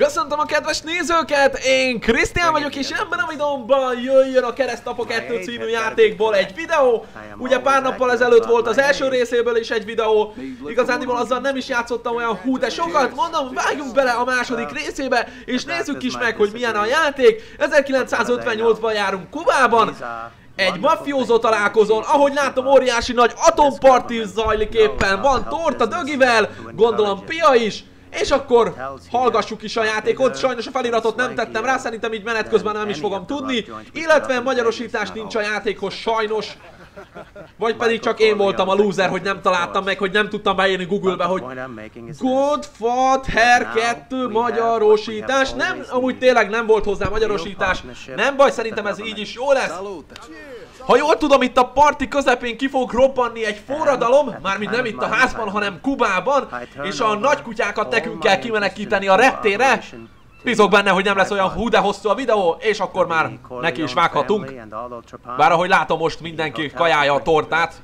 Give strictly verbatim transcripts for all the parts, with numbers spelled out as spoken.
Köszöntöm a kedves nézőket, én Krisztián vagyok, és ebben a videóban jöjjön a Keresztapa kettő című játékból egy videó. Ugye pár nappal ezelőtt volt az első részéből is egy videó, igazándiból azzal nem is játszottam olyan hú de sokat, mondom, vágjunk bele a második részébe, és nézzük is meg, hogy milyen a játék. ezerkilencszázötvennyolcban járunk Kubában, egy mafiózó találkozón, ahogy látom, óriási nagy atomparti zajlik éppen, van torta Dögivel, gondolom Pia is. És akkor hallgassuk is a játékot, sajnos a feliratot nem tettem rá, szerintem így menet közben nem is fogom tudni, illetve magyarosítás nincs a játékhoz sajnos. Vagy pedig csak én voltam a loser, hogy nem találtam meg, hogy nem tudtam beírni Google-be, hogy Godfather kettő magyarosítás. Nem, amúgy tényleg nem volt hozzá magyarosítás. Nem baj, szerintem ez így is jó lesz. Ha jól tudom, itt a parti közepén ki fog robbanni egy forradalom, mármint nem itt a házban, hanem Kubában, és a nagykutyákat nekünk kell kimenekíteni a reptére. Bízok benne, hogy nem lesz olyan hú de hosszú a videó, és akkor már neki is vághatunk. Bár ahogy látom, most mindenki kajálja a tortát.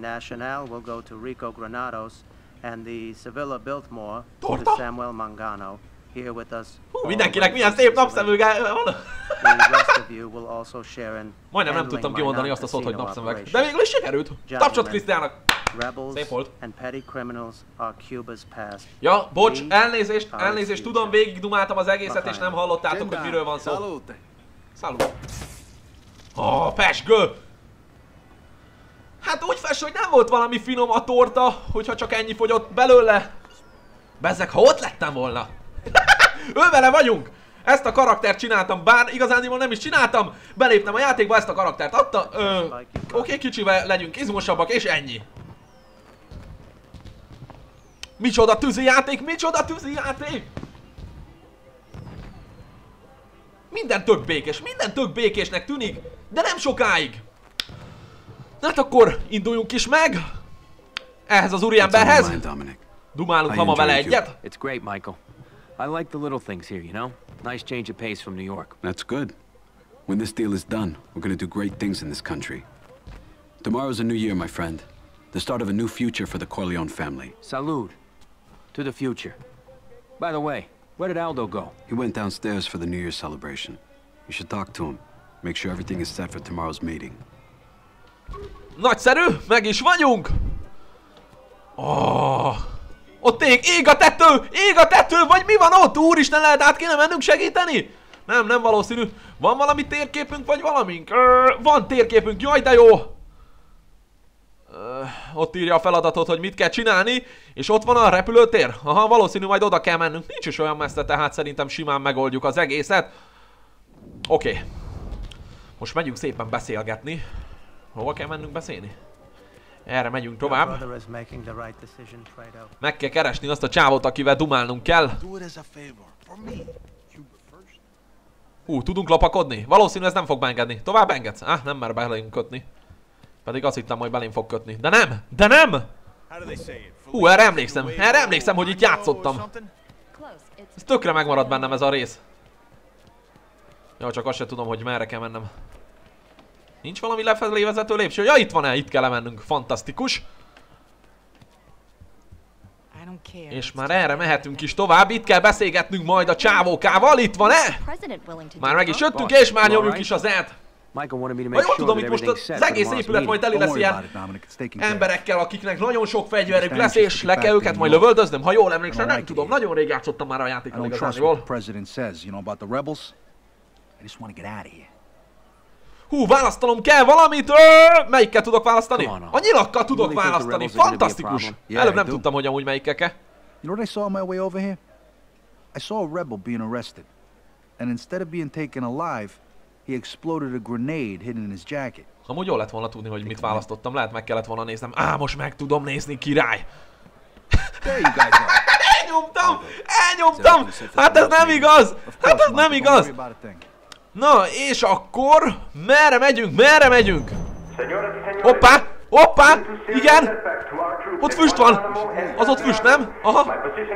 Torta? Hú, mindenkinek milyen szép napszemüge van. Majdnem nem tudtam kimondani azt a szót, hogy napszemüveg. De végül is sikerült. Tapsot Krisztiának. Szép volt. Ja, bocs, elnézést, elnézést, tudom, végigdumáltam az egészet és nem hallottátok, hogy miről van szó. Szalút. Oh, pesgő! Hát úgy fest, hogy nem volt valami finom a torta, hogyha csak ennyi fogyott belőle. Bezzeg, ha ott lettem volna. Ővele vagyunk! Ezt a karaktert csináltam, bár igazándiból nem is csináltam. Beléptem a játékba, ezt a karaktert adta. Ö, Oké, kicsivel legyünk izmosabbak, és ennyi. Micsoda tűzi játék, micsoda tűzi játék! Minden tök békés, minden tök békésnek tűnik, de nem sokáig. Hát akkor induljunk is meg. Ehhez az úriemberhez. Dumálunk ha ma vele egyet. It's great, Michael. I like the little things here, you know? Nice change of pace from New York. That's good. When this deal is done, we're gonna do great things in this country. Tomorrow's a new year, my friend. The start of a new future for the Corleone family. Salud. To the future. By the way, where did Aldo go? He went downstairs for the New Year's celebration. You should talk to him. Make sure everything is set for tomorrow's meeting. Nagyszerű, meg is vagyunk! Oh. Ott ég, ég a tető! Ég a tető! Vagy mi van ott? Úristen, lehet át kéne mennünk segíteni? Nem, nem valószínű. Van valami térképünk, vagy valamink? Ö, van térképünk, jaj de jó! Ö, ott írja a feladatot, hogy mit kell csinálni, és ott van a repülőtér. Aha, valószínű, majd oda kell mennünk. Nincs is olyan messze, tehát szerintem simán megoldjuk az egészet. Oké. Okay. Most megyünk szépen beszélgetni. Hova kell mennünk beszélni? Erre megyünk tovább. Meg kell keresni azt a csávot, akivel dumálnunk kell. Hú, tudunk lopakodni? Valószínű ez nem fog beengedni. Tovább engedsz? Ah, nem mer belém kötni. Pedig azt hittem, hogy belém fog kötni. De nem! De nem! Hú, erre emlékszem. Erre emlékszem, hogy itt játszottam. Ez tökre megmaradt bennem ez a rész. Jó, csak azt sem tudom, hogy merre kell mennem. Nincs valami lefelé vezető lépcső? Ja, itt van-e? Itt kell mennünk. Fantasztikus. És már erre mehetünk is tovább. Itt kell beszélgetnünk majd a csávókával. Itt van-e? Már meg is jöttünk, és már nyomjuk is az át. Ha jól tudom, itt most az egész épület majd teli lesz ilyen emberekkel, akiknek nagyon sok fegyverük lesz, és le kell őket majd lövöldöznöm. Ha jól emlékszem, nem tudom. Nagyon rég játszottam már a játékon igazándiból. Hú, választanom kell valamit! Ö, melyikkel tudok választani? A nyilakkal tudok választani, fantasztikus! Előbb nem tudtam, hogy amúgy melyikkel kell. You know what I saw on my way over here? I saw a rebel being arrested. And instead of being taken alive, he exploded a grenade hidden in his jacket. Amúgy jól lett volna tudni, hogy mit választottam, lehet meg kellett volna néznem. Á, most meg tudom nézni, király! Elnyomtam! Elnyomtam! Hát ez nem igaz! Hát ez nem igaz! Na, és akkor merre megyünk? Merre megyünk? Hoppá! Hoppá! Igen! Ott füst van! Az ott füst, nem? Aha!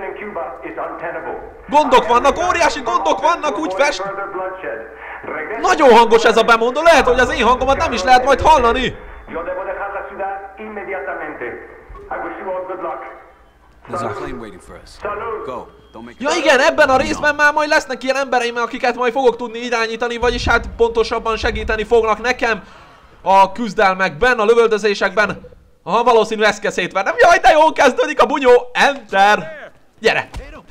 Gondok vannak, óriási gondok vannak, úgy fest! Nagyon hangos ez a bemondó, lehet, hogy az én hangomat nem is lehet majd hallani! There's a plane waiting for us. Go. Don't make Ja igen, ebben a részben már majd lesznek ilyen embereim, akiket majd fogok tudni irányítani, vagyis hát pontosabban segíteni fognak nekem a küzdelmekben, a lövöldözésekben. Aha, valószínű ezt kell szétvernem. Jaj, de jól kezdődik a bunyó! Enter! Gyere!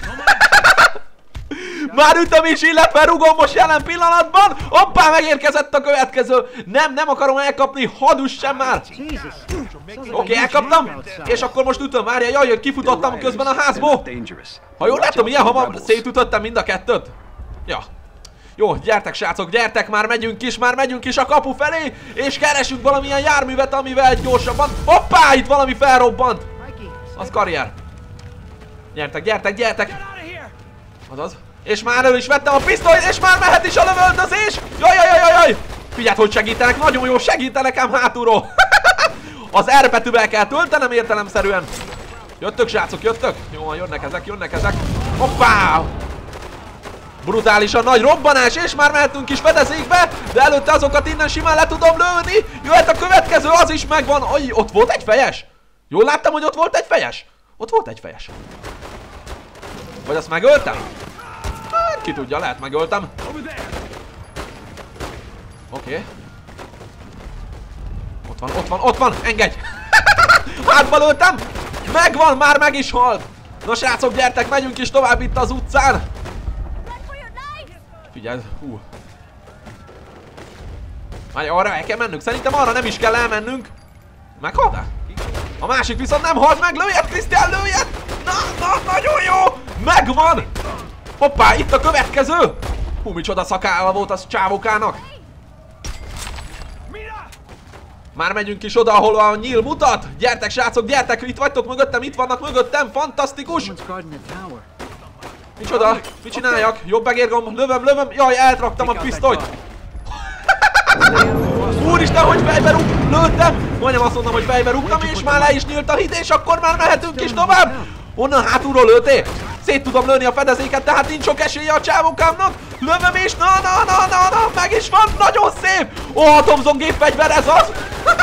Már ütöm is, illetve rugom most jelen pillanatban! Hoppá, megérkezett a következő! Nem, nem akarom elkapni, hadd üssem már! Oké, okay, elkaptam, és akkor most ütöm, várja, jaj, hogy kifutottam közben a házból! Ha jól látom, ilyen hamar szétütöttem mind a kettőt. Ja. Jó, gyertek srácok, gyertek, már megyünk is, már megyünk is a kapu felé, és keresünk valamilyen járművet, amivel gyorsabban... Hoppá, itt valami felrobbant! Az karrier. Gyertek, gyertek, gyertek! Azaz. És már elő is vettem a pisztolyt, és már mehet is a lövöldözés! Jaj, jaj, jaj, jaj! Figyeld, hogy segítenek, nagyon jó, segítenek ám hátulról! Az R betűvel kell töltenem értelemszerűen. Jöttök, srácok, jöttök? Jó, jönnek ezek, jönnek ezek. Hoppá! Brutálisan nagy robbanás, és már mehetünk is fedezékbe, de előtte azokat innen simán le tudom lőni. Jöhet a következő, az is megvan. Aj, ott volt egy fejes. Jól láttam, hogy ott volt egy fejes. Ott volt egy fejes. Vagy azt megöltem? Hát, ki tudja, lehet megöltem. Oké. Okay. Ott van, ott van, ott van, engedj! Hátba lőttem! Megvan, már meg is halt! Na srácok, gyertek, megyünk is tovább itt az utcán! Figyelj, hú. Várj, arra el kell mennünk, szerintem arra nem is kell elmennünk. Meghalt-e? A másik viszont nem halt meg, lőjed, Krisztián, lőjed! Na, na, nagyon jó! Megvan! Hoppá, itt a következő! Hú, micsoda szakálla volt az csávókának! Már megyünk is oda, ahol a nyíl mutat! Gyertek, srácok, gyertek! Itt vagytok mögöttem, itt vannak mögöttem! Fantasztikus! Micsoda? Mit csináljak? Jobb megérgom, lövöm, lövöm! Jaj, eltraktam a pisztolyt! Úristen, hogy fejbe rúg, lőttem! Majdnem azt mondom, hogy fejbe rúgtam, és már le is nyílt a híd, és akkor már mehetünk is tovább! Onnan hátulról lőttél? Szét tudom lőni a fedezéket, tehát nincs sok esélye a csávókámnak! Lövöm és na na na na na, meg is van, nagyon szép! Ó, a Thompson gépfegyver, ez az!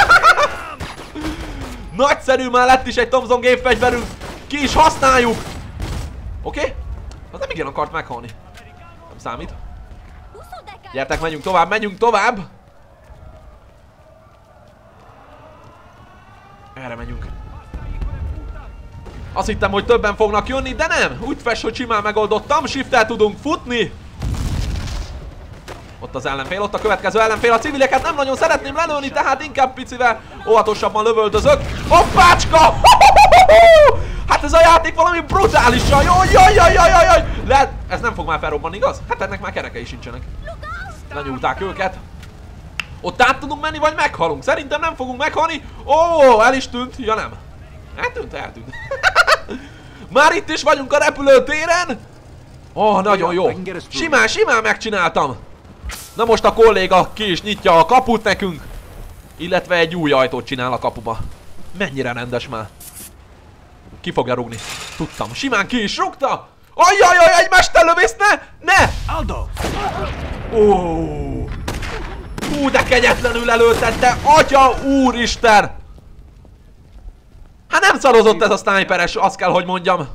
Nagyszerű, már lett is egy Thompson gépfegyverünk! Ki is használjuk! Oké? Okay? Az nem igen akart meghalni. Nem számít. Gyertek, menjünk tovább, menjünk tovább! Erre menjünk. Azt hittem, hogy többen fognak jönni, de nem! Úgy fest, hogy simán megoldottam, shift-tel tudunk futni! Ott az ellenfél, ott a következő ellenfél, a civileket nem nagyon szeretném lelőni, tehát inkább picivel óvatosabban lövöldözök. Hoppácska! Hát ez a játék valami brutálisan, jaj, jaj, jaj, jaj, jaj, jaj! Lehet, ez nem fog már felrobbanni, igaz? Hát ennek már kerekei sincsenek. Lenyúlták őket. Ott át tudunk menni, vagy meghalunk? Szerintem nem fogunk meghalni. Ó, el is tűnt, ja nem. Eltűnt, eltűnt. Már itt is vagyunk a repülőtéren. Ó, oh, nagyon jó. Simán, simán megcsináltam. Na most a kolléga ki is nyitja a kaput nekünk. Illetve egy új ajtót csinál a kapuba. Mennyire rendes már. Ki fogja rúgni? Tudtam. Simán ki is rúgta. Ajjajjaj, egy mesterlövész, ne! Ne! Aldo! Ó. Hú, de kegyetlenül előtette. Atya úristen! Hát nem szarozott ez a sniperes, azt kell, hogy mondjam.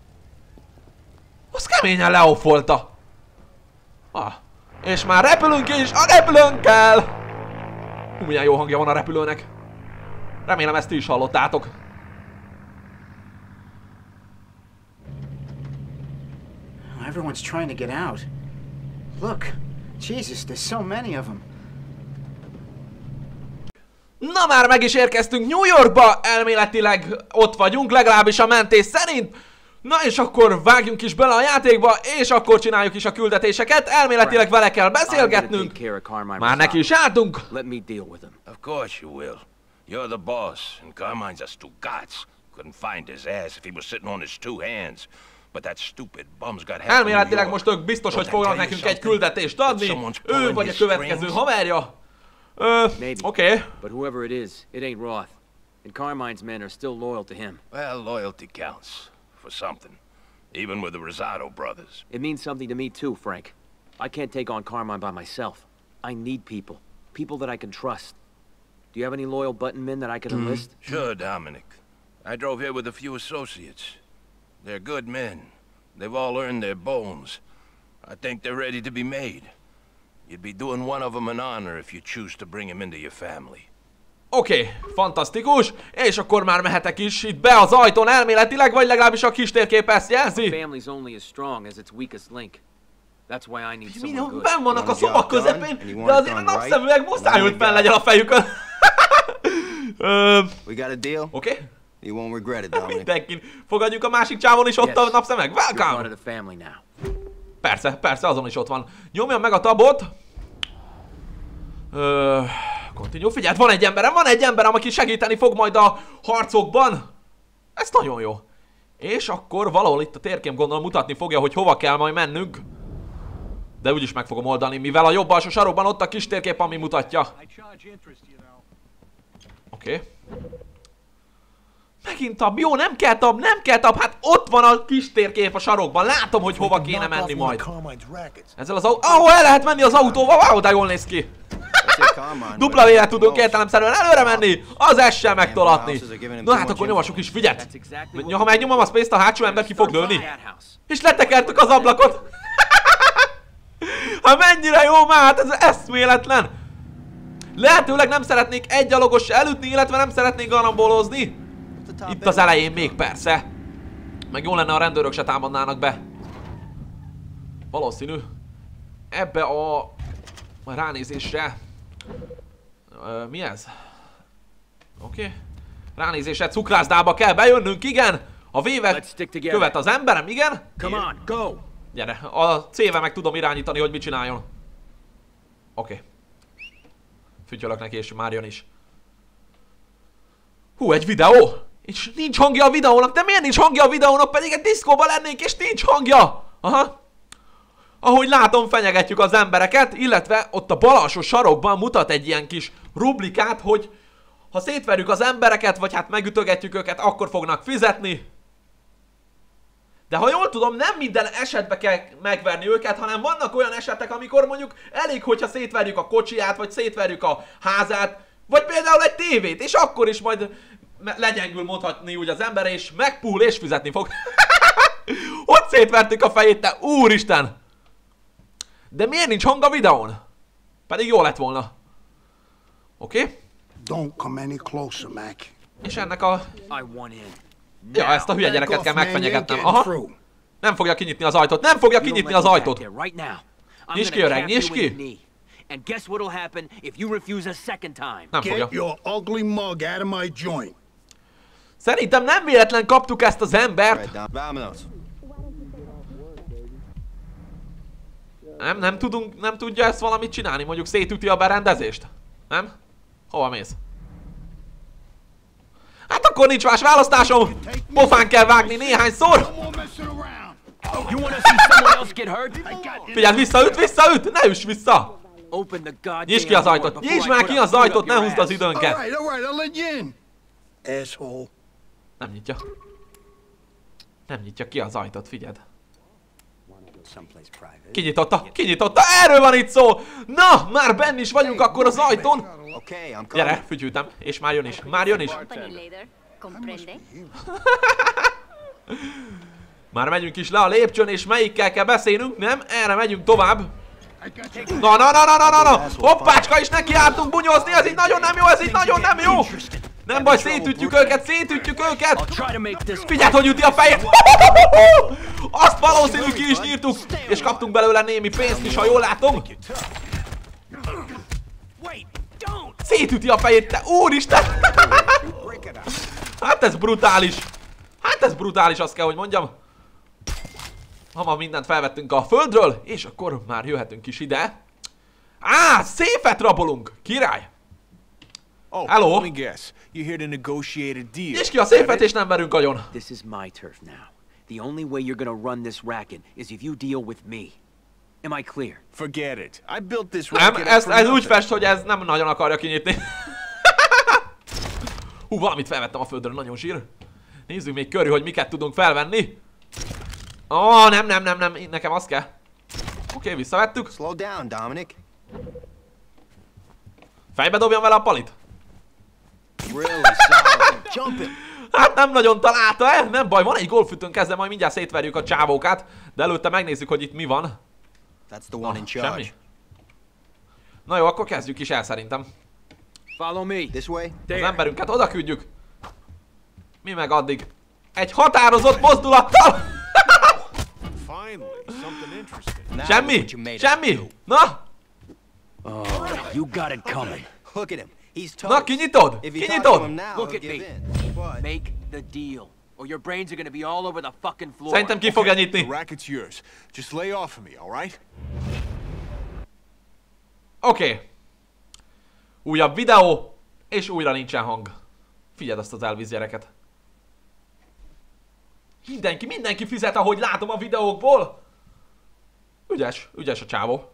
Az keményen leoffolta. Ah. És már repülünk is, a repülőnkkel! Hú, milyen jó hangja van a repülőnek. Remélem ezt ti is hallottátok. Everyone's trying to get out. Look, Jesus, there's so many of them. Na már meg is érkeztünk New Yorkba, elméletileg ott vagyunk, legalábbis a mentés szerint. Na és akkor vágjunk is bele a játékba, és akkor csináljuk is a küldetéseket. Elméletileg vele kell beszélgetnünk. Már neki is álltunk. Of course you will. You're the boss, and Carmine's a Stugatz. Couldn't find his ass if he was sitting on his two hands. But that stupid bum's got help. Elméletileg most ők biztos, hogy fognak nekünk egy küldetést adni. Ő vagy a következő haverja. Uh, okay. But whoever it is, it ain't Roth. And Carmine's men are still loyal to him. Well, loyalty counts. For something. Even with the Rosado brothers. It means something to me too, Frank. I can't take on Carmine by myself. I need people. People that I can trust. Do you have any loyal button men that I can enlist? Mm, sure, Dominic. I drove here with a few associates. They're good men. They've all earned their bones. I think they're ready to be made. You'd be doing one of them an honor if you choose to bring him into your family. Oké, okay, fantasztikus, és akkor már mehetek is itt be az ajtón elméletileg, vagy legalábbis a kis térkép ezt jelzi. Benn vannak a szobak közepén, de azért a napszemüveg muszáj, hogy fenn legyen a fejükön. Oké? Okay? Mindenkin. Fogadjuk a másik csávon is ott a napszemüveg. Welcome! Persze, persze, azon is ott van. Nyomjam meg a tabot. Ö... Continue. Figyeld, van egy emberem, van egy emberem, aki segíteni fog majd a harcokban. Ez nagyon jó. És akkor valahol itt a térkép gondolom mutatni fogja, hogy hova kell majd mennünk. De úgyis meg fogom oldani, mivel a jobb alsó sarokban ott a kis térkép, ami mutatja. Oké. Okay. Megint tab. Jó, nem kell tab, nem kell tab. Hát ott van a kis térkép a sarokban. Látom, hogy hova kéne menni majd. Ezzel az autó... Ahol el lehet menni az autóval. Wow, de jól néz ki. Dupla vélet tudunk értelemszerűen előre menni, az S-sel megtolatni. Na hát akkor nyomassuk is, figyeld! Ha megnyomom a space-t, a hátsó ember ki fog lőni. És letekertük az ablakot! Hát mennyire jó már, hát ez eszméletlen! Lehetőleg nem szeretnék egy gyalogos se elütni, illetve nem szeretnék garambolozni. Itt az elején még persze. Meg jó lenne, a rendőrök se támadnának be. Valószínű. Ebbe a... a ránézésre... Ö, mi ez? Oké. Okay. Ránézésre cukrászdába kell bejönnünk, igen! A V-vel követ az emberem, igen? Come on, go! Gyere, a C-vel meg tudom irányítani, hogy mit csináljon. Oké. Okay. Fütyölök neki, és már jön is. Hú, egy videó! És nincs hangja a videónak, de miért nincs hangja a videónak? Pedig egy diszkóban lennénk, és nincs hangja! Aha. Ahogy látom, fenyegetjük az embereket, illetve ott a bal alsó sarokban mutat egy ilyen kis rublikát, hogy ha szétverjük az embereket, vagy hát megütögetjük őket, akkor fognak fizetni. De ha jól tudom, nem minden esetben kell megverni őket, hanem vannak olyan esetek, amikor mondjuk elég, hogyha szétverjük a kocsiját, vagy szétverjük a házát, vagy például egy tévét, és akkor is majd legyengül mondhatni úgy az ember, és megpuhul és fizetni fog. Hogy szétvertük a fejét, te úristen! De miért nincs hang a videón? Pedig jó lett volna. Oké? Okay. Don't come any closer, Mac. És ennek a... Ja, ezt a hülye gyereket kell megfenyegetnem. Aha. Nem fogja kinyitni az ajtót. Nem fogja kinyitni az ajtót. Nyisd ki, öreg, nyisd ki. Nem fogja. Szerintem nem véletlen kaptuk ezt az embert. Nem, nem tudunk, nem tudja ezt valamit csinálni, mondjuk szétüti a berendezést? Nem? Hova mész? Hát akkor nincs más választásom! Pofán kell vágni néhányszor! Figyelj, visszaüt, visszaüt! Ne üss vissza! Nyisd ki az ajtót! Nyisd már ki az ajtót, ne húzd az időnket! Nem nyitja. Nem nyitja ki az ajtót, figyeld. Kinyitotta, kinyitotta, erről van itt szó! Na, már benn is vagyunk akkor az ajtón! Gyere, fütyültem, és már jön is, már jön is! Már megyünk is le a lépcsőn, és melyikkel kell beszélnünk, nem? Erre megyünk tovább. Na, na, na, na, na, na, na! Hoppácska, is neki álltunk bunyozni, ez így nagyon nem jó, ez így nagyon nem jó! Nem baj, szétütjük őket, szétütjük őket! Figyeld, hogy üti a fejét! Azt valószínű ki is nyírtuk, és kaptunk belőle némi pénzt is, ha jól látom. Szétüti a fejét, te úristen! Hát ez brutális. Hát ez brutális, azt kell, hogy mondjam. Hamar mindent felvettünk a földről, és akkor már jöhetünk is ide. Á, széfet rabolunk! Király! Hello! Nyisd ki a széfet, és nem verünk agyon. This is my turf now. The only way you're gonna run this racket is if you deal with me. Am I clear? Forget it. I built this nem, racket ez, ez úgy fest, hogy ez nem nagyon akarja kinyitni. Hú, valamit felvettem a földről, nagyon zsír. Nézzük még körül, hogy miket tudunk felvenni. Ó, oh, nem, nem, nem, nem, nekem az kell. Oké, okay, visszavettük. Slow down, Dominic. Fejbe dobjam vele a palit. Hát nem nagyon találta, eh? Nem baj, van egy golfütőnk, ezzel majd mindjárt szétverjük a csávókat. De előtte megnézzük, hogy itt mi van. Na, semmi. Na jó, akkor kezdjük is el szerintem. Follow me. This way. Az emberünket oda küldjük. Mi meg addig egy határozott mozdulattal. Semmi, semmi. Na. Oh, you got it coming. Look at him. He's toast. Na, kinyitod? Kinyitod? Look at me. Make the deal, or your brains are gonna be all over the fucking floor. Szerintem ki fogja nyitni. The racket's yours. Just lay off of me, all right? Oké. Okay. Újabb videó, és újra nincsen hang. Figyeld azt az Elvis gyereket. Mindenki, mindenki fizet, ahogy látom a videókból. Ügyes, ügyes a csávó.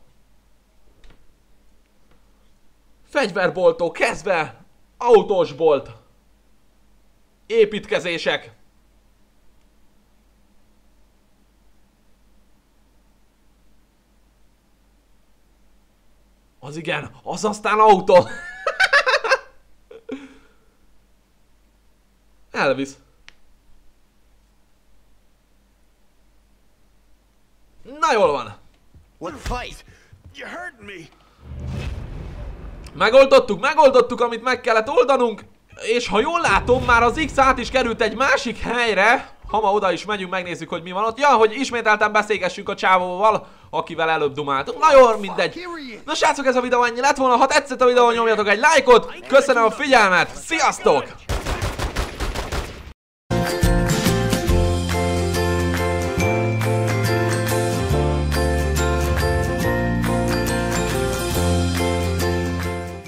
Fegyverboltól kezdve, autósbolt, építkezések. Az igen, az aztán autó. Elvis. Na jól van. What fight? You hurt me. Megoldottuk, megoldottuk, amit meg kellett oldanunk. És ha jól látom, már az X át is került egy másik helyre. Ha ma oda is megyünk, megnézzük, hogy mi van ott. Ja, hogy ismételten beszélgessünk a csávóval, akivel előbb dumáltunk. Na jól, mindegy. Na srácok, ez a videó ennyi lett volna. Ha tetszett a videó, nyomjatok egy lájkot. Köszönöm a figyelmet. Sziasztok!